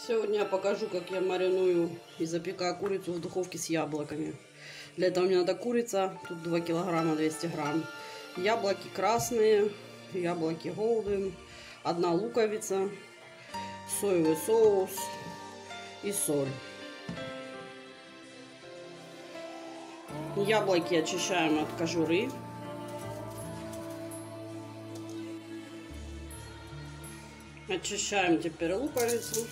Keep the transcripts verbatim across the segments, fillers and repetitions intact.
Сегодня я покажу, как я мариную и запекаю курицу в духовке с яблоками. Для этого мне надо курица, тут два килограмма двести грамм. Яблоки красные, яблоки голден, одна луковица, соевый соус и соль. Яблоки очищаем от кожуры. Очищаем теперь луковицу.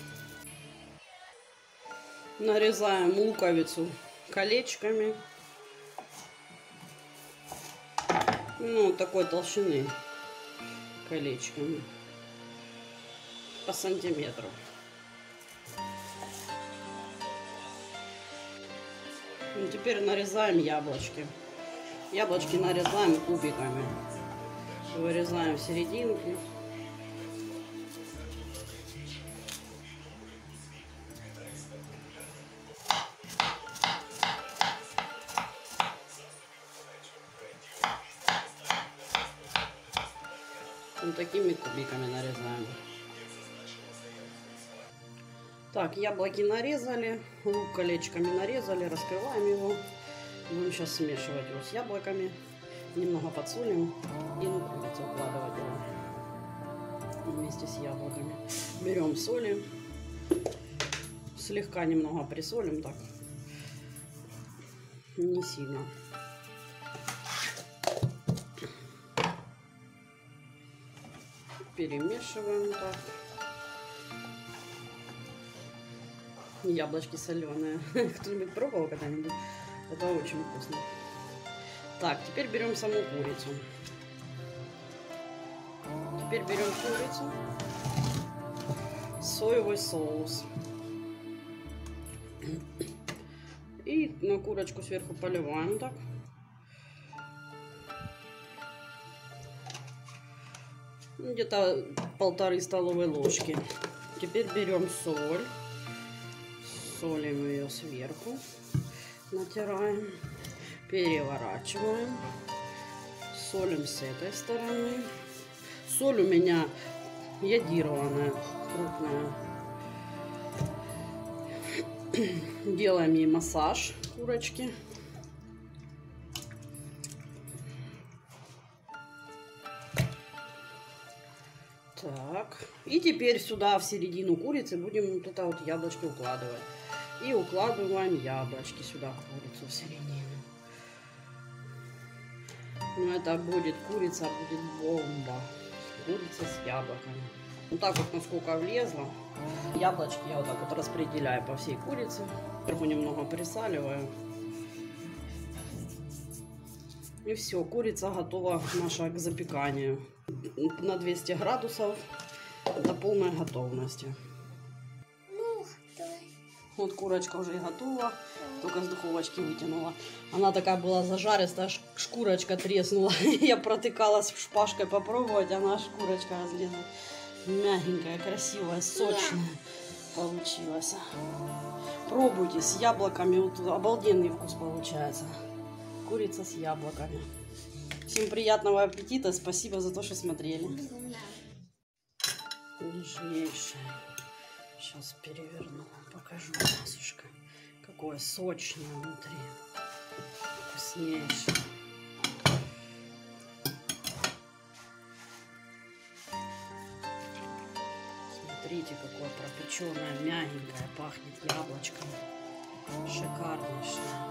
Нарезаем луковицу колечками. Ну, такой толщины колечками. По сантиметру. Ну, теперь нарезаем яблочки. Яблочки нарезаем кубиками. Вырезаем серединки. Вот такими кубиками нарезаем. Так, яблоки нарезали, лук колечками нарезали, раскрываем его. Будем сейчас смешивать его с яблоками. Немного подсолим и на курицу укладывать его вместе с яблоками. Берем соли, слегка немного присолим, так, не сильно. Перемешиваем так. Яблочки соленые. Кто-нибудь пробовал когда-нибудь? Это очень вкусно. Так, теперь берем саму курицу. Теперь берем курицу. Соевый соус. И на курочку сверху поливаем так. Где-то полторы столовые ложки. Теперь берем соль. Солим ее сверху. Натираем. Переворачиваем. Солим с этой стороны. Соль у меня йодированная, крупная. Делаем ей массаж курочки. Так, и теперь сюда в середину курицы будем вот это вот яблочки укладывать. И укладываем яблочки сюда, курицу в середину. Ну это будет курица, будет бомба. Курица с яблоками. Вот так вот насколько влезло. Яблочки я вот так вот распределяю по всей курице. Сверху немного присаливаю. И все, курица готова наша к запеканию. На двести градусов до полной готовности. Вот курочка уже и готова, только с духовочки вытянула. Она такая была зажаристая, шкурочка треснула. Я протыкалась шпажкой попробовать, она шкурочка разлезла. Мягенькая, красивая, сочная получилась. Пробуйте с яблоками, вот обалденный вкус получается. Курица с яблоками. Всем приятного аппетита, спасибо за то, что смотрели. Нежнейшая. Сейчас переверну, покажу мясышко. Какое сочное внутри. Вкуснейшее. Смотрите, какое пропеченное, мягенькое, пахнет яблочком. Шикарнейшее.